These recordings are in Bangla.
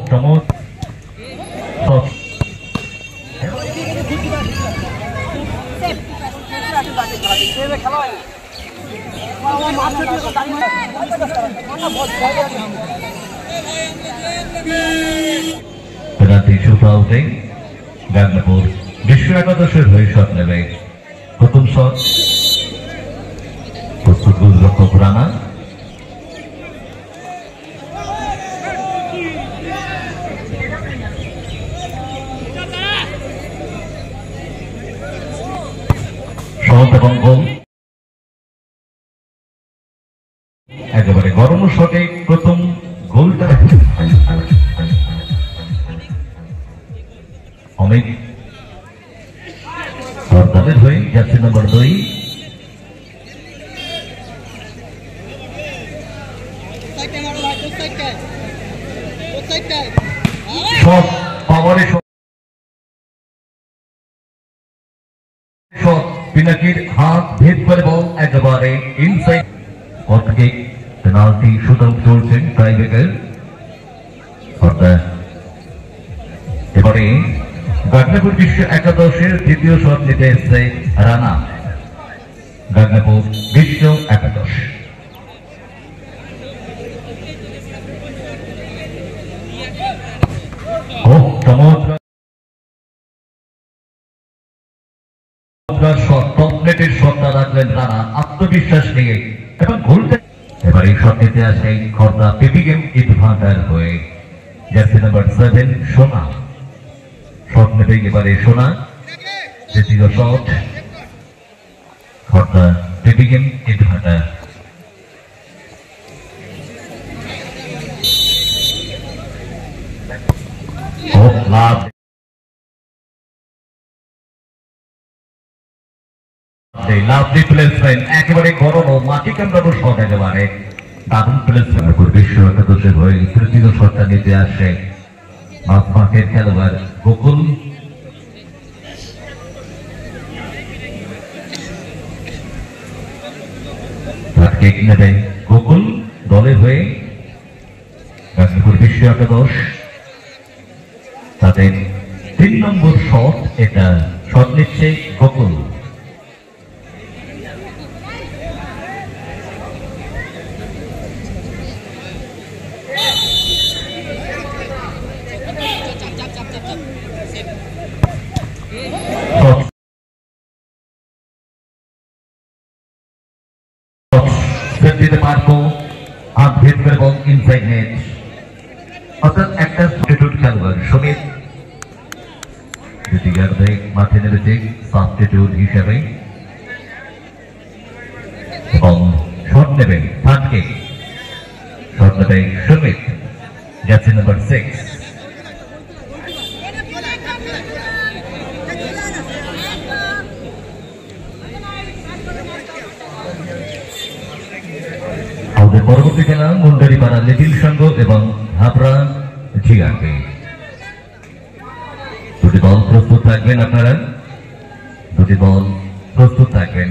চমৎ পেনাল্টি শুট আউটে গাজীপুর বিশ্ব একাদশের হয়ে শট নেবে। প্রথম শট প্রস্তুত গোলরক্ষক রানা, শট এবং গোল একেবারে গরম শটে প্রথম গোলটা অমিত সর্দারের হয়ে যাচ্ছে নম্বর 2। শট পাওয়ারে শট পিনাকির হাত ভেদ করে বল একেবারে inside corner. Penalty shoot out চলছেন টাইব্রেকার। এবারে গাজীপুর বিশ্ব একাদশের দ্বিতীয় শট নিতে এসছে রানা। গাজীপুর বিশ্ব একাদশ শটটা রাখলেন রানা আত্মবিশ্বাস নিয়ে এবং গোলটা। এবার এই শট নিতে আসে খর্দা পেপিগেম ইটভান্ডার হয়ে জার্সি নাম্বার 7 সোনা। শট নেবে এবারে সোনা, দ্বিতীয় শট খর্দা পেপিগেম ইটভান্ডার। লাভলি প্লেসমেন্ট একেবারে গরম ও মাটি কামড়ানো শট একেবারে দারুণ প্লেসমেন্ট। বিশ্ব একাদশের হয়ে তৃতীয় শটটা নিতে আসে মাঠের খেলোয়াড় গোকুল। নেবে গোকুল দলের হয়ে গাজীপুর বিশ্ব একাদশ। তাদের 3 নম্বর শট, এটা শট নিচ্ছে গোকুল। দিতে পারবো হাত ভেদ করে বল ইনসাইড নেট, অর্থাৎ একটা সাবস্টিটিউট খেলোয়াড় সুমিত দ্বিতীয়ার্ধে মাঠে নেমেছে সাবস্টিটিউট হিসেবে এবং শট নেবেন ফাটকে। শট নেবে সুমিত, জার্সি নাম্বার 6। পরবর্তী খেলা মুন্ডারিপাড়া লিটিল সংঘ এবং হাবড়া জিআরপি। দুটি বল প্রস্তুত থাকবেন আপনারা, দুটি বল প্রস্তুত থাকবেন।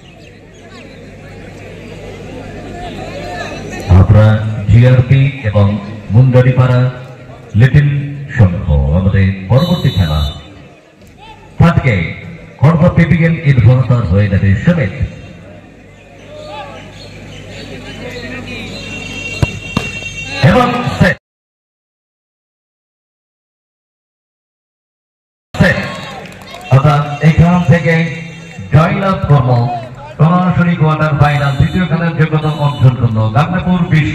হাবড়া জিআরপি এবং মুন্ডারিপাড়া লিটিল সংঘ। আমাদের পরবর্তী খেলা ফাটকে খর্দা পেপিগেম ইটভান্ডার হয়ে যাবে সুমিত। এবং এখান থেকে জয়লাভ করবো সরাসরি কোয়ার্টার ফাইনাল দ্বিতীয় খেলার যোগ্যতা অর্জন করলো গাজীপুর বিশ্ব